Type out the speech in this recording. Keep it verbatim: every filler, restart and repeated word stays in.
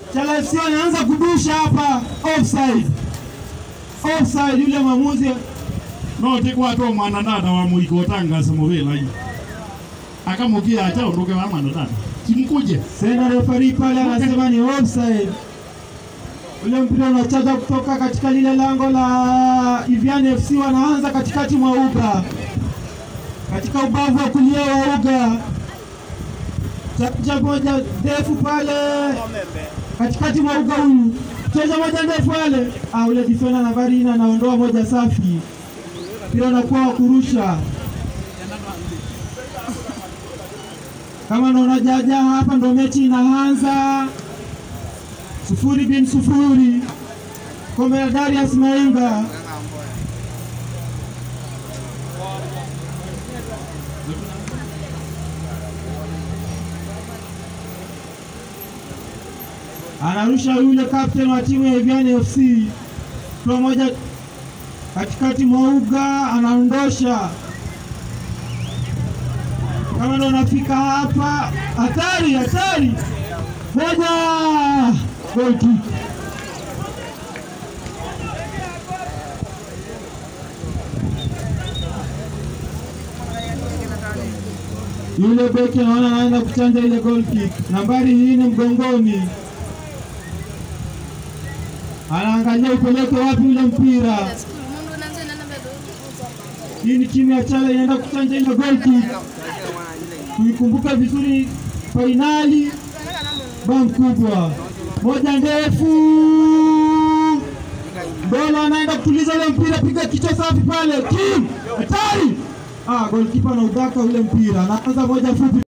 Chala F C anaanza kudusha hapa, offside. Offside yule mwamuzi. No tikwa to mwana dada wa Muiko Tanga Samovela hii. Akamukia acha ondoke wa mwana dada. Simkuje. Sena referee pale anasema ni offside. Ule mpira unacheza kutoka katika lile lango la Evian F C, wanaanza katikati mwa uga. Katika ubavu wa kulia wa uga. Chaja moja ndefu pale katikati mwa uga huyu. Chaja moja ndefu pale. Ah, ule defender nambari nne anaondoa moja safi. Mpira unakuwa wa kurusha. Kama naona jaja hapa ndo mechi inaanza. Sufuri bin sufuri. Kombe la Darius Mainga. Anarusha yule captain wa timu ya Evian F C. Kwa moja katikati mwa uga anaondosha. Kama ndo nafika hapa, hatari hatari. Moja goal kick. Yule beki anaona anaanza kuchanja ile goal kick. Nambari hii ni mgongoni. Anaangalia upeleke wapi ule mpira. Hii ni timu ya Chala inaenda kuchanja ile goal kick. Tuikumbuka vizuri finali bam kubwa. Moja ndefu. Bola anaenda kutuliza ile mpira, piga kichwa safi pale. Kim, hatari. Ah, goalkeeper anaudaka ule mpira. Anaanza moja fupi.